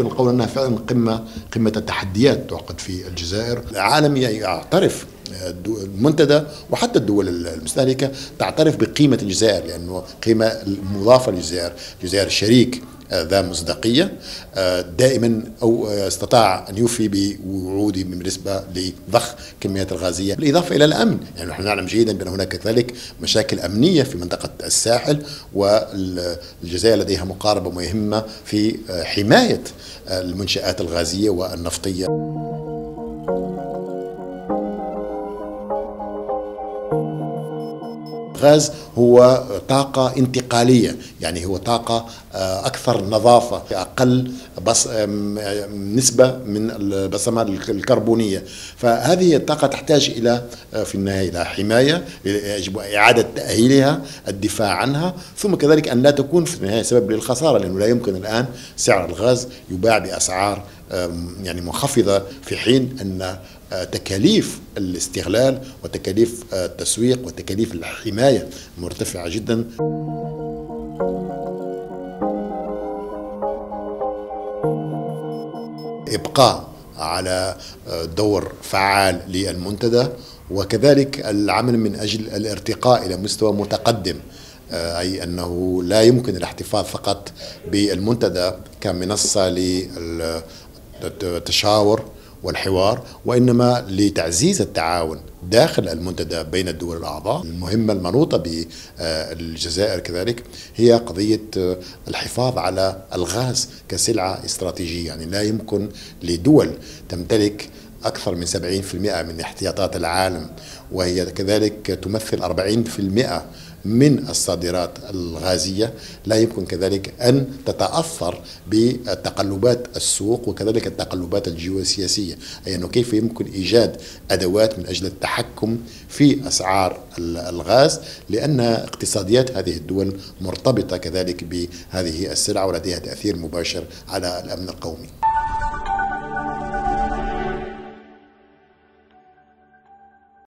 يمكن القول أنها فعلا قمة التحديات تعقد في الجزائر. العالم يعترف، المنتدى وحتى الدول المستهلكة تعترف بقيمة الجزائر، لأنه قيمة مضافة للجزائر. الجزائر شريك ذا مصداقية دائما، أو استطاع أن يوفي بوعوده بالنسبة لضخ كميات الغازية، بالإضافة إلى الأمن. يعني نحن نعلم جيدا بأن هناك كذلك مشاكل أمنية في منطقة الساحل، والجزائر لديها مقاربة مهمة في حماية المنشآت الغازية والنفطية. الغاز هو طاقة انتقالية، يعني هو طاقة أكثر نظافة، أقل نسبة من البصمات الكربونية. فهذه الطاقة تحتاج إلى في النهاية إلى حماية، يجب إعادة تأهيلها، الدفاع عنها، ثم كذلك أن لا تكون في النهاية سبب للخسارة، لأنه لا يمكن الآن سعر الغاز يباع بأسعار يعني منخفضة، في حين أن تكاليف الاستغلال وتكاليف التسويق وتكاليف الحماية مرتفعة جدا. إبقاء على دور فعال للمنتدى، وكذلك العمل من أجل الارتقاء إلى مستوى متقدم، أي أنه لا يمكن الاحتفاظ فقط بالمنتدى كمنصة للتشاور والحوار، وإنما لتعزيز التعاون داخل المنتدى بين الدول الأعضاء. المهمة المنوطة بالجزائر كذلك هي قضية الحفاظ على الغاز كسلعة استراتيجية. يعني لا يمكن لدول تمتلك أكثر من 70% من احتياطات العالم، وهي كذلك تمثل 40% من الصادرات الغازية، لا يمكن كذلك أن تتأثر بتقلبات السوق وكذلك التقلبات الجيوسياسية، أي أنه كيف يمكن إيجاد أدوات من أجل التحكم في أسعار الغاز، لأن اقتصاديات هذه الدول مرتبطة كذلك بهذه السلع ولديها تأثير مباشر على الأمن القومي.